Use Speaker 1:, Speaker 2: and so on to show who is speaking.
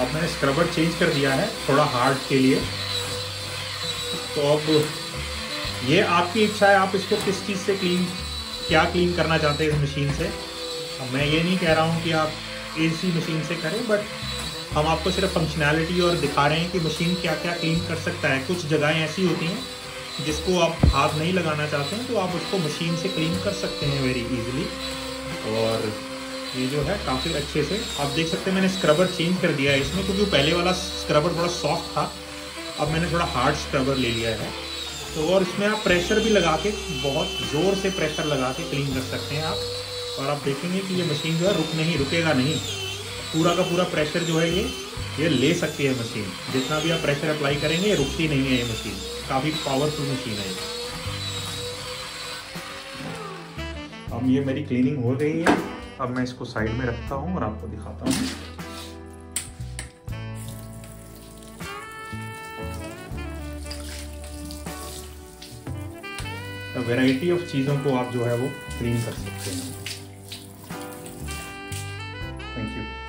Speaker 1: अब मैंने scrubber change कर दिया है थोड़ा हार्ड के लिए। तो अब ये आपकी इच्छा है, आप इसको किस चीज़ से क्या क्लीन करना चाहते हैं इस मशीन से। अब मैं ये नहीं कह रहा हूँ कि आप इसी मशीन से करें, बट हम आपको सिर्फ फंक्शनैलिटी और दिखा रहे हैं कि मशीन क्या क्या क्लीन कर सकता है। कुछ जगहें ऐसी होती हैं जिसको आप हाथ नहीं लगाना चाहते हैं, तो आप उसको मशीन से क्लीन कर सकते हैं वेरी इजीली। और ये जो है काफ़ी अच्छे से आप देख सकते हैं, मैंने स्क्रबर चेंज कर दिया है इसमें, क्योंकि पहले वाला स्क्रबर थोड़ा सॉफ्ट था, अब मैंने थोड़ा हार्ड स्क्रबर ले लिया है। तो और इसमें आप प्रेशर भी लगा के, बहुत ज़ोर से प्रेशर लगा के क्लीन कर सकते हैं आप। और आप देखेंगे कि ये मशीन जो है रुकेगा नहीं, पूरा का पूरा प्रेशर जो है ये ले सकती है मशीन। जितना भी आप प्रेशर अप्लाई करेंगे ये रुकती नहीं है, ये मशीन काफ़ी पावरफुल मशीन है। अब ये मेरी क्लीनिंग हो गई है, अब मैं इसको साइड में रखता हूँ और आपको दिखाता हूँ। वैरायटी ऑफ चीज़ों को आप जो है वो क्लीन कर सकते हैं। Thank you.